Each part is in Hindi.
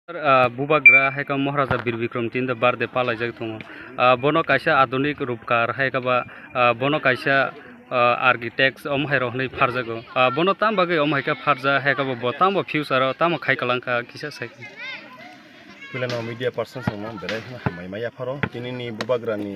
Bubagra hai ka Maharaja Bir Bikram tin the birthday palajak thong bono kaisa adunik rupkar hai ka ba bono kaisa architects hai rohnei pharjago bono tam bagai hai ka pharja hai ka bo tam future tam khai kalangka kisa sai Pilano media person sama berai hamai maya pharo tinini Bubagra ni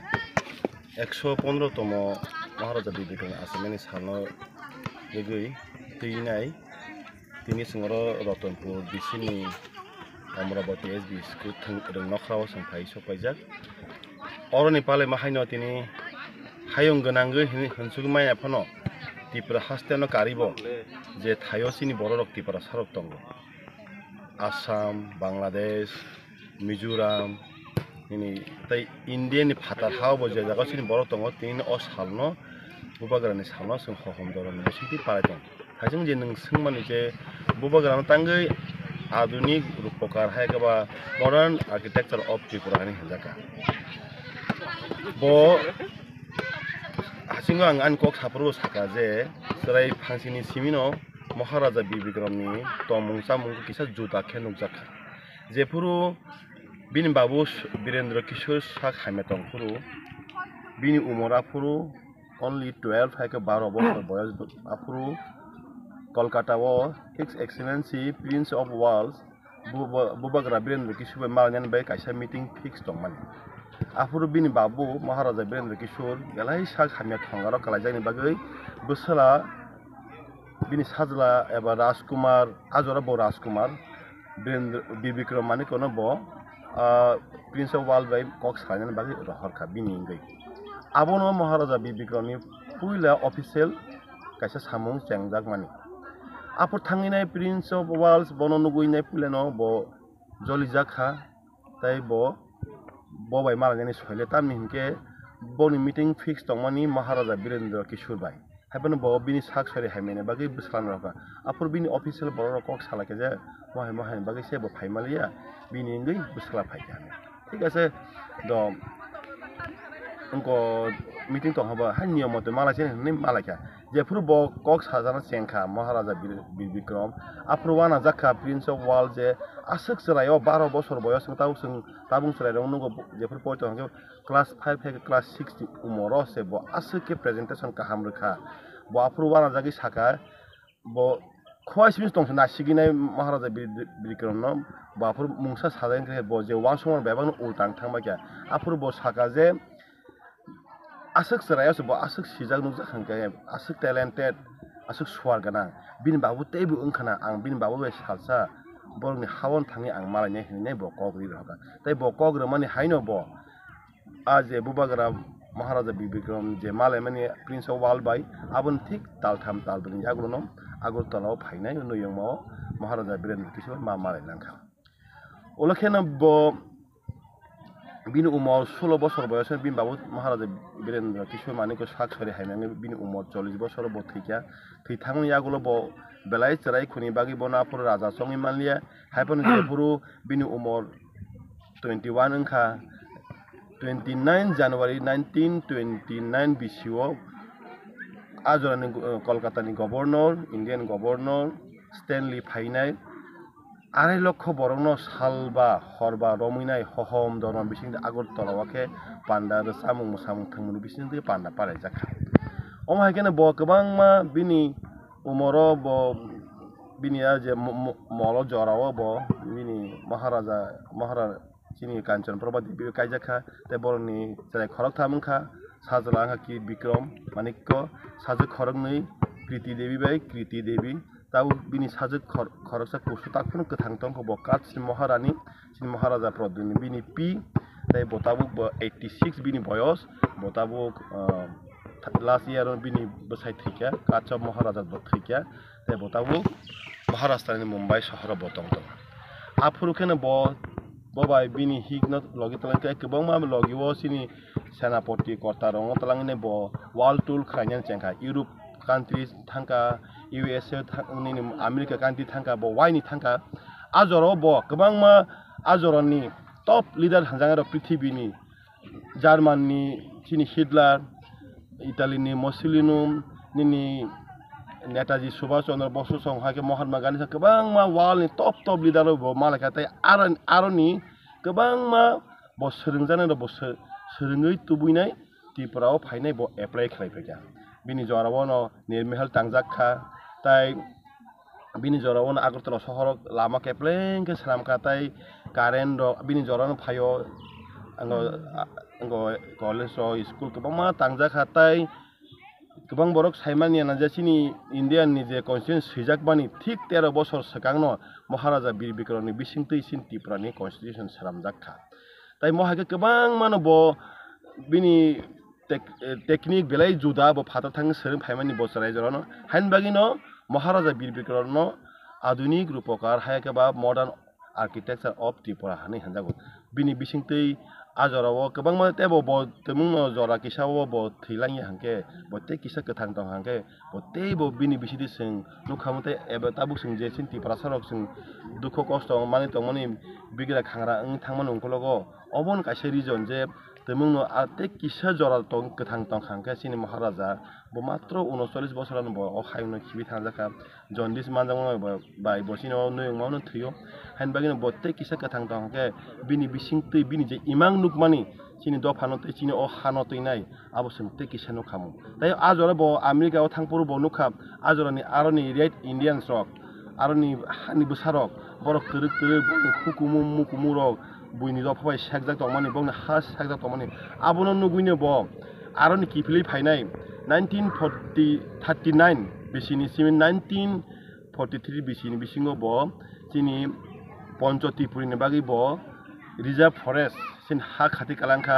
115 tomo Maharaja Bir Bikram asameni sano legui tinai tini singoro Ratanpur disini Amravati SB school thang nokraw sampai sopaijak oroni pale mahaino tini hayong ganangge hansugmaya phano tipra hasteno karibo je thayosini bororok tipra sarok tongo Assam Bangladesh Mizoram ini tai India ni phatar hawo je jaga sini borok tongo tini o salno Bubagra ni salno sing hohom doron ni siti paratong hajung je nung singmani je Bubagra no tangai आधुनिक रूपकार है कि मॉडर्न आर्किटेक्चर ऑफ त्रिपुरा नि hinjaka bo hasingo ang an kok sapro saka je serai phangsini simino Maharaja Bir Bikram ni tomung samung kisa juta khenuk jaka je puru bini babu Birendra Kishore sak hametong puru bini umora puru only 12 hai ke 12 bochor boyos apuru Kolkata wo His Excellency Prince of Wales Bubagra Birendra Kishore malnyan bai kaisa meeting fix tongman afuru bini babu Maharaja Birendra Kishore galai sak hamya thongaro kalajani bagai busala bini sajla eba Rajkumar ajora bo Rajkumar Birendra Bir Bikram mani kono bo Prince of Wales bai kok sanyan bagai rohorka bini ngai abono Maharaja Bir Bikram ni puila official kaisa samung chengjak mani Apur thanginai Prince of Wales bono nuguinai puleno bo jolijaka tai bo bai malajani soile tamni hinke boni meeting fix tongmani Maharaja Birendra Kishore bai haibano bo bini sak sori haimene bagi bislan roka apur bini official boro kok salake je mohai bagi se bo phaimalia bini ngai bisla phaiya ঠিক আছে do unko meeting tong haba han niyo moto malachen ni malaka je puru bo kok sajana sengkha Maharaja Bir Bikram apruwana jakha Prince of Wales je asuk srayo 12 bochor boyos tabung srai rong nugo je puru poito hange class 5 থেকে class 6 umoro se bo asuke presentation ka hamrukha bo apruwana jagi saka bo khwaisim tong na siginai Maharaja Bir Bikram no bo apur mungsa sajain ke bo je wansomar bebang ultang thangba kya apur bo saka je asuk serayo bo asuk sijak nukjak hangke asuk talented asuk swargana bin babu tebu ungkhana ang bin babu be salsa borni hawon thangi ang malane hinne bo kogri roga tai bo kogro mani haino bo aje Bubagra Maharaja Bir Bikram je male mani Prince of Wales bai abon thik taltham talbini aglono agor talao phainai noyongmo Maharaja Birendra Kishore ma male nangkha olakhena bo bini umor 16 bochor boyosে bin babu Maharaja Birendra Kishore maniko sak sori haimani bini umor 40 bochor bo thikya thangni yagulo bo belai cherai khuni bagi bona pur raja songi manlia haipon je puru bini umor 21 angkha 29 January 1929 BCO ajorani Kolkata ni governor Indian governor Stanley Phainai আড়াই লক্ষ বরং সালবা হরবা রমিনাই হহম দরম বিসিং আগর তলাওয়াকে পান্ডা সামুং সামুং থাংমুনি বিসিং থেকে পান্ডা পারাই জাখা অমাইকেনে ব গোবাং মা বিনি উমর ব বিনিয়া যে মল জরাও ব বিনি মহারাজা চিনি কাঞ্চন প্রভা দেবী কাইজাখা তে বরনি যাই খরক থামুংখা সাজলা কি বিক্রম মানিক্য সাজু খরক nei কৃতি দেবী বাই কৃতি দেবী tahu bini sajak khoroksa kusu takpun kethang tong bo kat sin Maharaja Produni bini pi tai botabuk 86 bini boyos botabuk last year bini besai thikya kacha Maharaja thikya tai botabuk Maharashtra ni Mumbai শহর botong tong apurukene bo bai bini hignot logi talang ke kebang ma logi wo sini senapoti kota rong talang ne bo wall tool khanyan chengka Europe countries thangka USA thangni America country thangka bo waini thangka ajoro bo kebang ma ajoroni top leader hanjangaro prithibini Germany chini Hitler Italy ni Mussolini nini Netaji Subhash Chandra Bose song hake Mahatma Gandhi kebang ma wal ni top leader bo malaka tai aroni kebang ma bo serengjana bo serengoi tubuinai tiprao phainai bo apply khlaipeka bini jorawo no nirmehal tangjakha tai bini jorawo no Agartala shohor lama kepleng ke sramka tai current ro bini jorano phayo ango college ro school kebang ma tangjaka tai गोबां बरक साइमानि नाजासिनि इन्डियान नि जे कन्स्टिट्यूशन सैजाकबानि थिक 13 बছর सकांनो महाराजा बीर बिक्रमनि बिसिंतै सिन तिप्रानि कन्स्टिट्यूशन सारामजाखा ताइ महाके गोबां मानो ब बिनि टेक्निक बेलाय जुदा ब फाता थां सोरं फाइमानि बसराय जरानो हानबागिनो महाराजा बीर बिक्रमनो आधुनिक रूपकार हायकेबा मॉडर्न आर्किटेक्चर ऑफ त्रिपुरा हानि हनजागो बिनि बिसिंतै आजराव गोबां मा तेबो ब तमुंनो जरा किसाव ब थैलांनि हांके बते किसा कथां दं हांके बते ब बिनि बिसिदि जों नुखामते एबा ताबु जों जे सिन तिप्रा सरक जों दुख कष्ट माने तमनि बिग्रा खांरा थांमान अंकलगो अबन कासे रिजन जे तमुंनो आते किसा जरा दं कथां दं हांके सिनि महाराजा ब मात्र 39 बছरानो ब अखायनो खिबि थांजाखा जन्दिस मानजामो बाय बसिनो नयमावनो थैयो हानबागिनो बते किसा कथां दं हांके बिनि बिसिंतै बिनि जे इमां नुकमानि सिनि दफानो तै सिनि अ हानो तैनाय आबो सोंते किसानो खामु ताइ आजरा ब आमेरिकायाव थांपुर ब नुखाब आजरानि आरनि रेड इंडियान्स रक आरनि हानि बसारक बरक तरक तरक हुकुमु मुकुमु रक बुइनि दफाबाय सागजाक दमानि बंनि हा सागजाक दमानि आबोनो नुगुइनो ब आरनि किफिलै फायनाय 1939 बिसिनि सिम 1943 बिसिनि बिसिङो ब सिनि पञ्चत्रिपुरिनि बागै ब रिजर्व फरेस्ट सिन हा खाथि कालांखा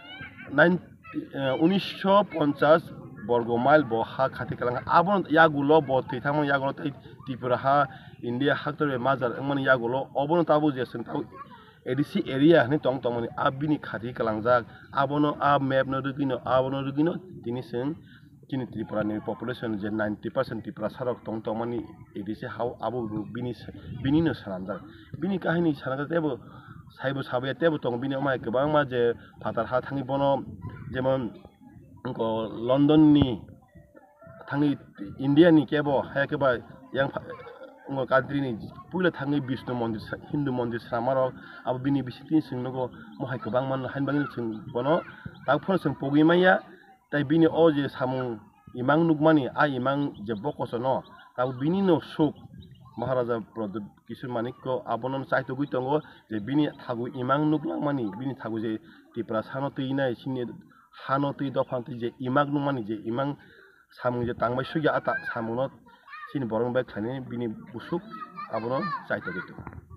1950 बर्ग माइल ब हा खाथि कालांखा आबन यागुलो ब थैथामन यागुलो तै त्रिपुरा हा इंडिया हाक्टर माजार मन यागुलो अबन ताबु जेसन ताबु एडिसि एरिया नि तंग तंगनि आबिनि खाथि कालांजाक आबनो आ मैप न रुगिनो दिनिसिं किनि त्रिपुरानि पपुलेशन जे 90% त्रिपुरा सारक तंग तंगनि एडिसि हाउ आबु बिनिनो सानामजाक बिनि काहिनी सानागा तेबो साइबो साबे तेबो तंग बिनि अमाय गोबां मा जे फातार हा थांनि बनो जेमन लंडन नि थांनि इंडिया नि केबो हायकेबा यां कान्ट्री नि पुइला थांनि विष्णु मन्दिर हिंदू मन्दिर सामारो अब बिनि बिसिति सिंनगो महाय गोबां मान हानबागिनि सिं बनो ताफोर जों पगिमाया ताइ बिनि अ जे सामु इमां नुगमानि आ इमां जे बकसनो ताउ बिनि नो सुख महाराजा प्रदीप किशोर मानिकको आबनम साइतो गुइतंगो जे बिनि थागु इमां नुगलांमानि बिनि थागु जे त्रिपुरा सानो तैनाय सिनि हानो तै दफांति जे इमां नुमानि जे इमां सामु जे तांबाय सुया आता सामुनो सिनि बरं बाय खानि बिनि बुसुक आबनो साइतो गुइतंगो